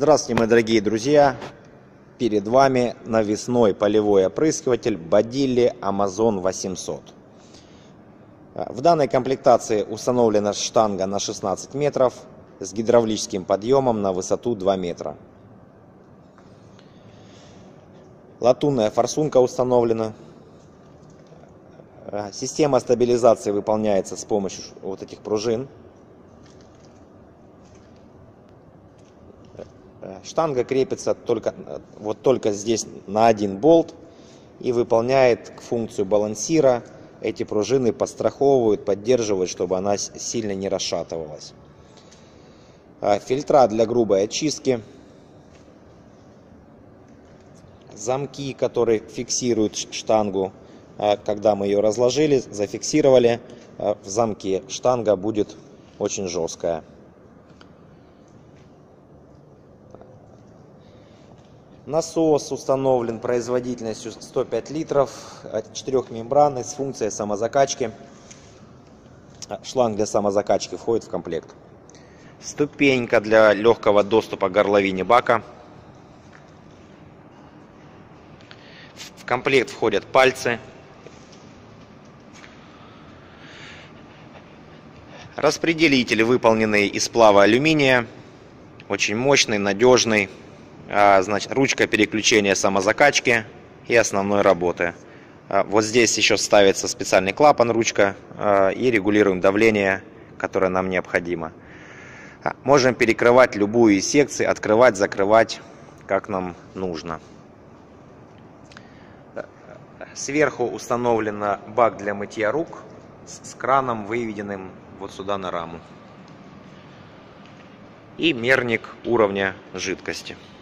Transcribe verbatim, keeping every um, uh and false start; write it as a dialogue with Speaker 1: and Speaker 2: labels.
Speaker 1: Здравствуйте, мои дорогие друзья! Перед вами навесной полевой опрыскиватель Badili Amazon восемьсот. В данной комплектации установлена штанга на шестнадцать метров с гидравлическим подъемом на высоту два метра. Латунная форсунка установлена. Система стабилизации выполняется с помощью вот этих пружин. Штанга крепится только, вот только здесь на один болт и выполняет функцию балансира. Эти пружины подстраховывают, поддерживают, чтобы она сильно не расшатывалась. Фильтра для грубой очистки. Замки, которые фиксируют штангу. Когда мы ее разложили, зафиксировали в замке, штанга будет очень жесткая. Насос установлен производительностью сто пять литров, четырехмембранный, с функцией самозакачки. Шланг для самозакачки входит в комплект. Ступенька для легкого доступа к горловине бака. В комплект входят пальцы. Распределитель, выполненный из сплава алюминия, очень мощный, надежный. Значит, ручка переключения самозакачки и основной работы. Вот здесь еще ставится специальный клапан, ручка, и регулируем давление, которое нам необходимо. Можем перекрывать любую из секций, открывать, закрывать, как нам нужно. Сверху установлен бак для мытья рук с краном, выведенным вот сюда на раму. И мерник уровня жидкости.